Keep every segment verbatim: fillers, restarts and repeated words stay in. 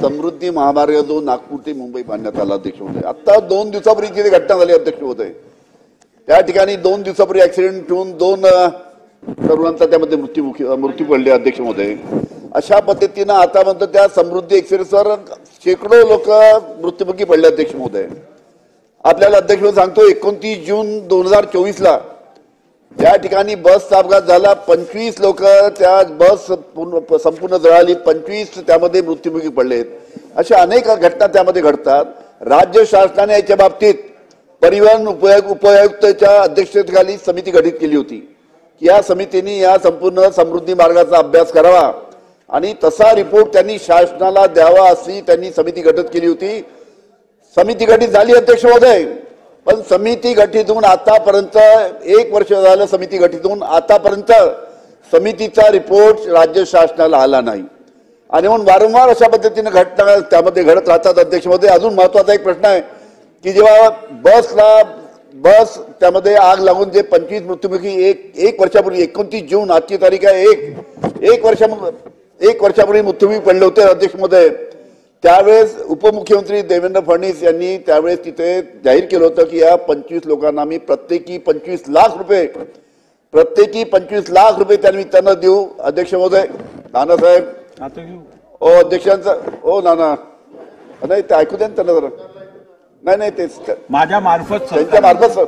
समृद्धी महामार्ग जो नागपूर ते मुंबई बांधण्यात आला अध्यक्ष महोदय, आता दोन दिवसापूर्वी जी घटना झाली अध्यक्ष महोदय, त्या ठिकाणी दोन दिवसापूर्वी ऍक्सिडेंट होऊन दोन तरुणांचा त्यामध्ये मृत्यूमुखी मृत्यू पडले अध्यक्ष महोदय. अशा पद्धतीनं आता म्हणतो त्या समृद्धी एक्सप्रेसवर शेकडो लोक मृत्युमुखी पडले अध्यक्ष महोदय. आपल्याला अध्यक्ष महोदय सांगतो एकोणतीस जून दोन हजार चोवीस ला त्या ठिकाणी बसचा अपघात झाला. पंचवीस लोक त्या बस संपूर्ण जळाली, पंचवीस त्यामध्ये मृत्युमुखी पडलेत. अशा अनेक घटना त्यामध्ये घडतात. राज्य शासनाने याच्या बाबतीत परिवहन उपयोग उपायुक्ताच्या अध्यक्षतेखाली समिती गठीत केली होती. या समितीने या संपूर्ण समृद्धी मार्गाचा अभ्यास करावा आणि तसा रिपोर्ट त्यांनी शासनाला द्यावा अशी त्यांनी समिती गठीत केली होती. समिती गठीत झाली अध्यक्ष महोदय, पण समिती गठीत होऊन आतापर्यंत एक वर्ष झालं. समिती गठीत होऊन आतापर्यंत समितीचा रिपोर्ट राज्य शासनाला आला नाही आणि म्हणून वारंवार अशा पद्धतीने घटना त्यामध्ये घडत राहतात अध्यक्ष महोदय. अजून महत्वाचा एक प्रश्न आहे की जेव्हा बसला बस त्यामध्ये आग लागून जे पंचवीस मृत्युमुखी एक एक वर्षापूर्वी एकोणतीस जून आजची तारीख आहे एक एक वर्षा एक वर्षापूर्वी मृत्युमुखी पडले होते अध्यक्ष महोदय. त्यावेळेस उपमुख्यमंत्री देवेंद्र फडणवीस यांनी त्यावेळेस तिथे जाहीर केलं होतं की या पंचवीस लोकांना मी प्रत्येकी पंचवीस लाख रुपये प्रत्येकी पंचवीस लाख रुपये त्या निमित्तानं देऊ अध्यक्ष महोदय. नानासाहेब ओ अध्यक्षांचा ओ नाना नाही ते ऐकू द्या ना त्यांना जरा. नाही नाही तेच माझ्या मार्फत त्यांच्या मार्फत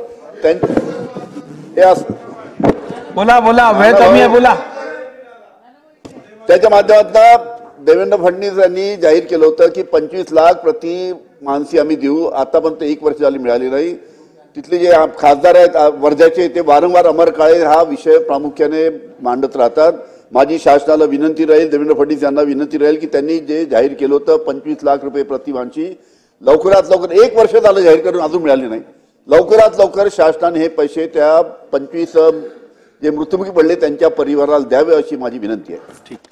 बोला बोला वेळ कमी आहे बोला. त्याच्या माध्यमातून देवेंद्र फडणवीस यांनी जाहीर केलं होतं की पंचवीस लाख प्रति माणसी आम्ही देऊ. आतापर्यंत एक वर्ष झाली मिळाली नाही. तिथले जे खासदार आहेत वर्ध्याचे ते वारंवार अमर काळे हा विषय प्रामुख्याने मांडत राहतात. माझी शासनाला विनंती राहील, देवेंद्र फडणवीस यांना विनंती राहील की त्यांनी जे जाहीर केलं होतं पंचवीस लाख रुपये प्रति माणसी लवकरात लवकर, एक वर्ष झालं जाहीर करून अजून मिळाले नाही, लवकरात लवकर शासनाने हे पैसे त्या पंचवीस जे मृत्युमुखी पडले त्यांच्या परिवाराला द्यावे अशी माझी विनंती आहे. ठीक.